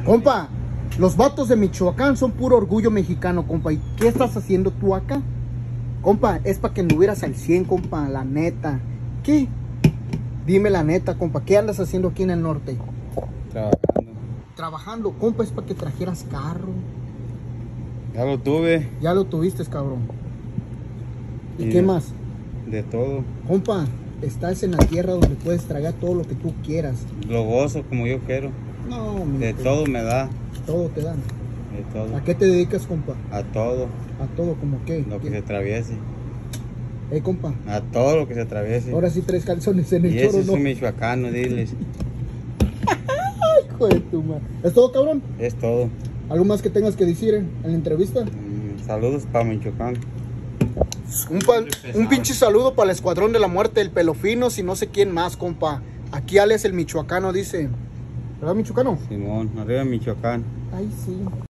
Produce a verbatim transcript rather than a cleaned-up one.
Compa, los vatos de Michoacán son puro orgullo mexicano, compa. ¿Y qué estás haciendo tú acá? Compa, es para que anduvieras al cien, compa, la neta. ¿Qué? Dime la neta, compa, ¿qué andas haciendo aquí en el norte? Trabajando. Trabajando, compa, es para que trajeras carro. Ya lo tuve. Ya lo tuviste, cabrón. ¿Y, Y qué más? De todo. Compa, estás en la tierra donde puedes tragar todo lo que tú quieras. Lo gozo como yo quiero. No, mi De te- todo me da. Todo te dan. De todo. ¿A qué te dedicas, compa? A todo A todo, como qué. lo que ¿Qué? se atraviese. Eh, compa, A todo lo que se atraviese. ahora sí tres calzones en el Y ese choro, es ¿no? un michoacano, diles. Hijo de tu madre. ¿Es todo, cabrón? Es todo. ¿Algo más que tengas que decir en, en la entrevista? Mm, saludos para Michoacán. Un, pa- un pinche saludo para el Escuadrón de la Muerte, el Pelofinos y no sé quién más, compa. Aquí Alex el michoacano dice. ¿Verdad, michoacano? Simón, arriba Michoacán. Ay, sí.